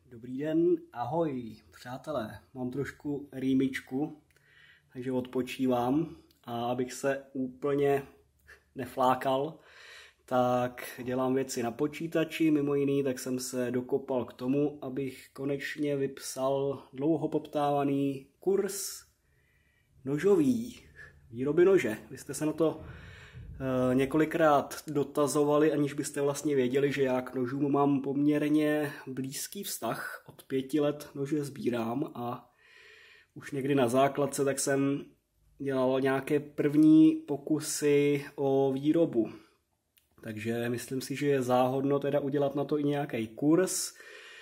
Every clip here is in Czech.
Dobrý den, ahoj přátelé, mám trošku rýmičku, takže odpočívám a abych se úplně neflákal, tak dělám věci na počítači, mimo jiný, tak jsem se dokopal k tomu, abych konečně vypsal dlouho poptávaný kurz nožový, výroby nože. Vy jste se na to několikrát dotazovali, aniž byste vlastně věděli, že já k nožům mám poměrně blízký vztah. Od 5 let nože sbírám a už někdy na základce tak jsem dělal nějaké první pokusy o výrobu. Takže myslím si, že je záhodno teda udělat na to i nějaký kurz.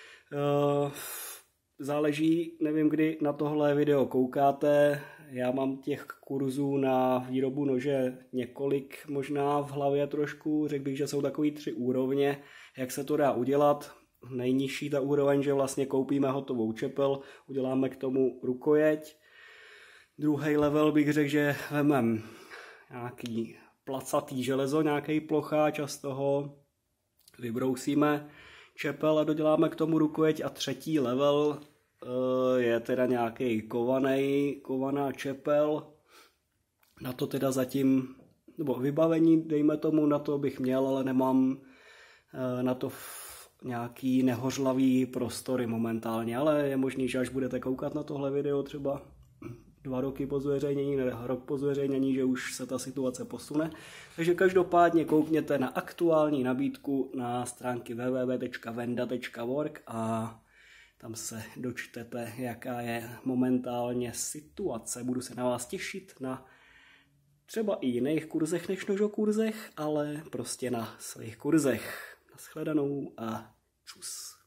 Záleží, nevím, kdy na tohle video koukáte. Já mám těch kurzů na výrobu nože několik, možná v hlavě trošku. Řekl bych, že jsou takový 3 úrovně, jak se to dá udělat. Nejnižší ta úroveň, že vlastně koupíme hotovou čepel, uděláme k tomu rukojeť. Druhý level bych řekl, že vezmeme nějaký placatý železo, nějaký plocháč a z toho vybrousíme čepel a doděláme k tomu rukojeť. A třetí level je teda nějaký kovaná čepel. Na to teda zatím, nebo vybavení, dejme tomu, na to bych měl, ale nemám na to nějaký nehořlavý prostory momentálně, ale je možný, že až budete koukat na tohle video třeba 2 roky po zveřejnění, nebo rok po zveřejnění, že už se ta situace posune. Takže každopádně koukněte na aktuální nabídku na stránky www.venda.org a tam se dočtete, jaká je momentálně situace. Budu se na vás těšit na třeba i jiných kurzech než nožokurzech, ale prostě na svých kurzech. Nashledanou a čus.